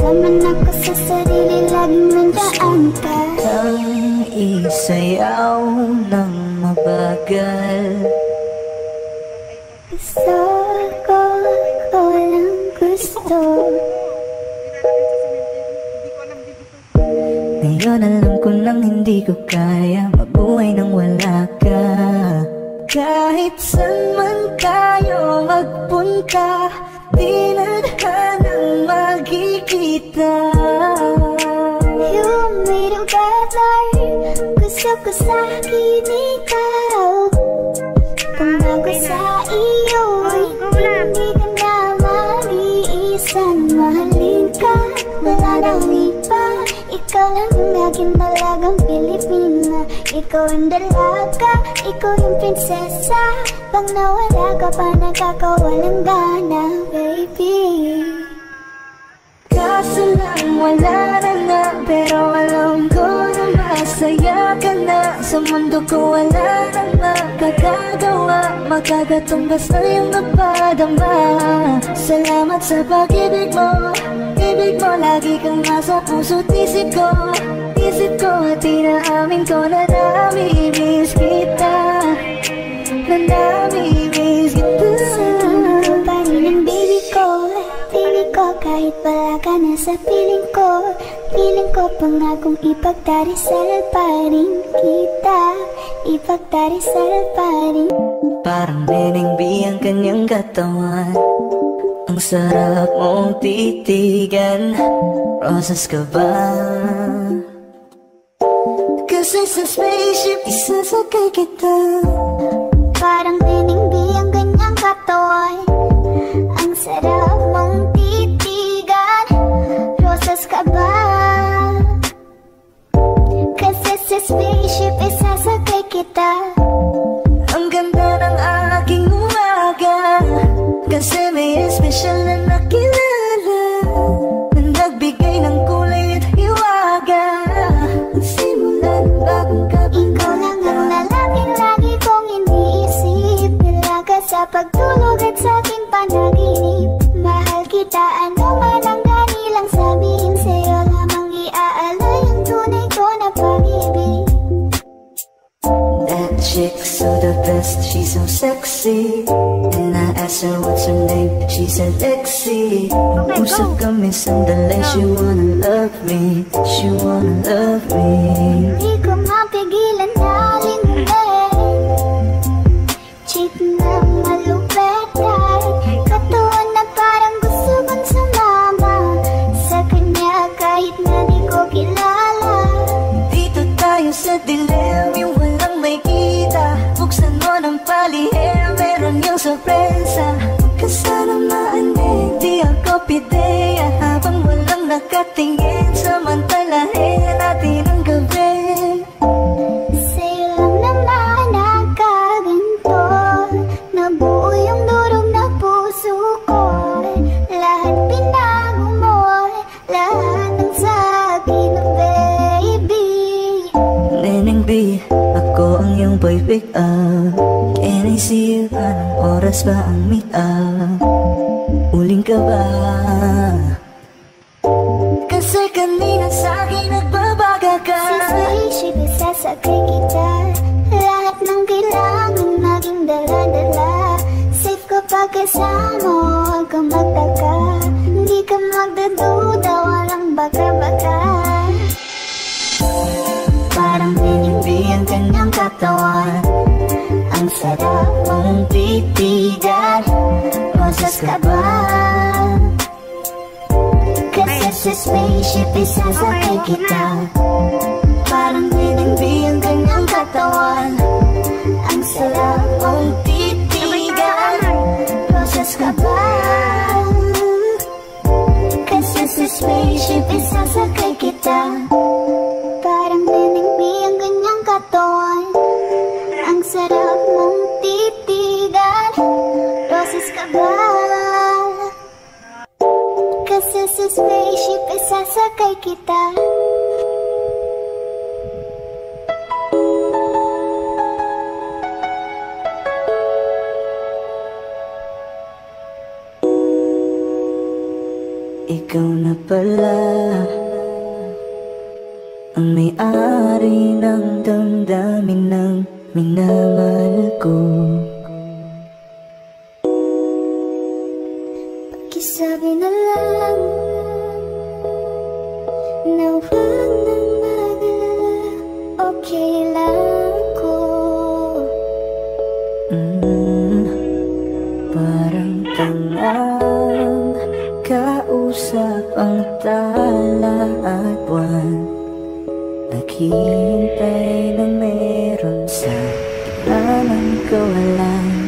naman ako sa sarili, laging nandaan ka. Ang isayaw ng mabagal. Gusto ko lang gusto. Ngayon alam ko nang hindi ko kaya mabuhay nang wala ka. Kahit saan man tayo magpunta, di na hanang magkikita. You made it better. Gusto ko sa'kin ikaw. Kung bago sa iyo, hindi ka na mag-iisang mahalin ka. Wala nang iba, ikaw lang ang aking dalagang Pilipina. Ikaw ang dalaga, ikaw yung prinsesa. Pag nawala ka pa, nakakawalang gana, baby. Kaso lang wala na nga, pero alam ko na masaya ka na. Sa mundo ko wala nang makakagawa, magkakatumbas na yung napadama. Salamat sa pag-ibig mo, ibig mo lagi kang nasa puso't isip ko. Isip ko at inaamin ko na nami-miss kita, na nami-miss kita. Sa tingin ko pa rin ang baby ko, baby ko, kahit wala ka na sa piling ko. Piling ko pangakong ipagdarisal pa rin kita, ipagdarisal pa rin. Parang Neneng B ang kanyang katawan, ang sarap mong titigan. Rosas ka ba? Kasi sa spaceship isasakay kita. Parang Neneng B ang kanyang katawan, ang sarap mong titigan. Rosas ka ba? Kasi sa spaceship isasakay kita. Ang ganda ng aking umaga, kasi may espesyal na nakilala, na nagbigay ng kulay at hiwaga. Simula ng bagong kabila, ikaw lang ang lalaking lagi kong iniisip. Nilaga sa pagtulog at sa aking panaginip. Mahal kita, ano man ang ganilang sabihin. Sa'yo lamang iaalay ang tunay ko na pag-ibig. that chick's so the best, she's so sexy. And I asked her what's her name, she said Lexi. Usap kami sandali, she wanna love me, she wanna love me. Hindi ko mapigilan na lingunin. Cheat na malupet ay katuon na parang gusto kong sumama sa kanya kahit na di ko kilala. Dito tayo sa dilim, yung walang may kita. Buksan mo ng palihim, meron yung sorpresa. Kasana maanin, di ako pideya. Habang walang nakatingin, samantalahin natin ang gabi. Sa'yo lang naman nakaganto, nabuo yung durog na puso ko. Lahat pinago mo, lahat ng sa'kin, baby. Neneng B, ako ang iyong boy pick up. Can I see you? Anong oras ba ang meet up? Uling ka ba? Kasi kanina sa'kin nagbabaga ka. Sa spaceship isasakay kita. Lahat ng kailangan naging dala-dala. Safe kapag kasama mo, huwag kang magtaka. Hindi ka magdaduda, walang baka-baka. Parang Neneng B ang kanyang katawan, ang sarap mong titigan. Rosas ka ba? Kasi sa spaceship isasakay kita. Parang Neneng B ang kanyang katawan, ang sarap mong titigan. Rosas ka ba? Kasi sa spaceship isasakay kita. Parang Neneng B ang kanyang katawan, ang sarap mong titigan. Rosas ka ba? Kasi sa spaceship isasakay kita. Ikaw ikaw na pala ang may-ari ng damdamin ng minamahal ko. Pakisabi na lang na huwag nang mag-alala, okay lang ko. Parang tangang kausap ang tala at buwan, naghihintay na meron sa gitna ng kawalan.